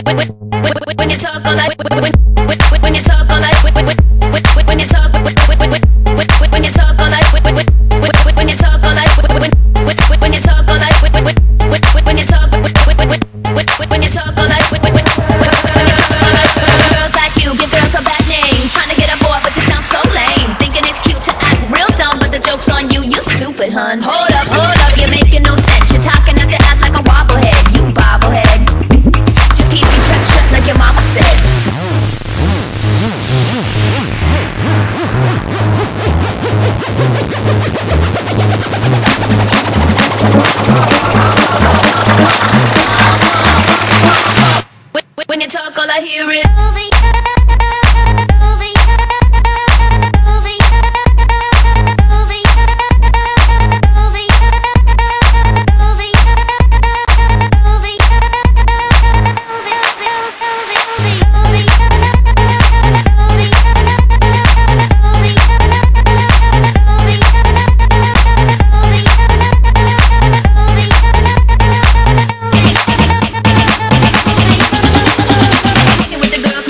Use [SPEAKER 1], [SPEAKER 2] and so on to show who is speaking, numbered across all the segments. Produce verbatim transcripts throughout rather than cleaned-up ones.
[SPEAKER 1] when you talk all like when you talk all like when you talk when you talk all like when you talk all like when you talk all like when you talk when you talk all like when you talk all like girls like you give girls a bad name, trying to get a boy but you sound so lame, thinking it's cute to act real dumb but the joke's on you, you stupid hun. Hold up, hold up, you're making no sense, you're talking out your ass like a wobblehead, you bobblehead. Just keep your trap shut like your mama said. When you talk all I hear is with the girls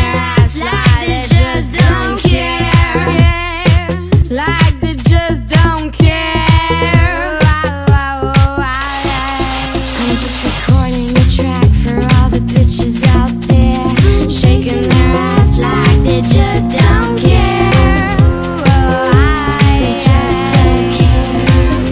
[SPEAKER 1] their ass like they just don't care. Like they just don't care. I'm just recording a track for all the bitches out there, shaking their ass like they just don't care. They just don't care.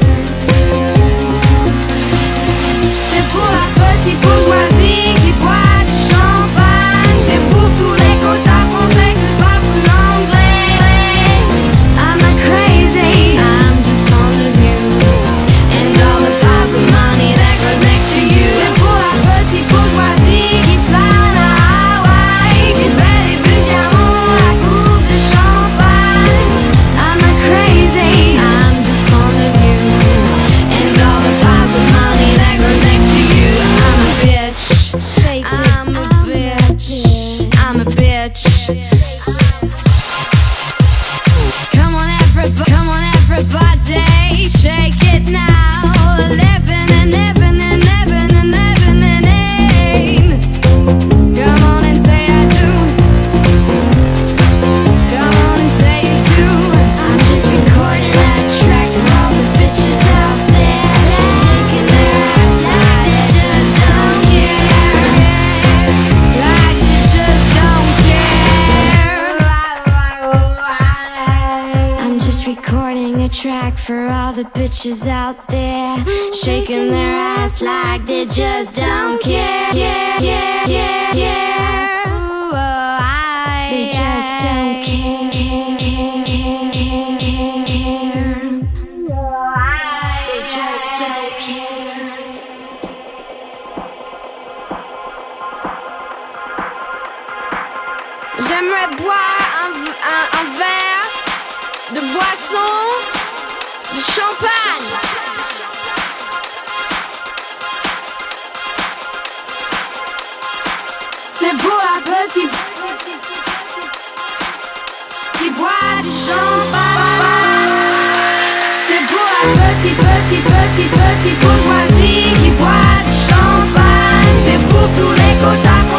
[SPEAKER 1] C'est pour la petite bourgeoisie qui boit du champagne. C'est pour tous les quotas français qui parlent plus l'anglais. I'm not crazy, I'm just fond of you and all the piles of money that goes next to you. C'est pour la petite bourgeoisie qui plane à Hawaï, qui se fait des bulles diamants, la coupe de champagne. I'm not crazy, I'm just fond of you and all the piles of money that goes next to you. I'm a bitch, I'm a bitch, I'm a bitch. Come on everybody, come on everybody, shake it now. Living and living and living and living and ain't. Come on and say I do. Come on and say you do. I'm just recording that track for all the bitches out there, shaking their ass like they just don't care. Like they just don't care. I'm just recording a track for all the bitches out there, shaking their ass like they just don't care. Yeah, yeah, yeah, yeah. Ooh, I, they just don't care. They just don't care. J'aimerais boire un, un, un verre de boisson, de champagne. C'est pour la petite qui boit du champagne. C'est pour la petite, petite, petite, petite bourgeoisie qui boit du champagne. C'est pour tous les quotas.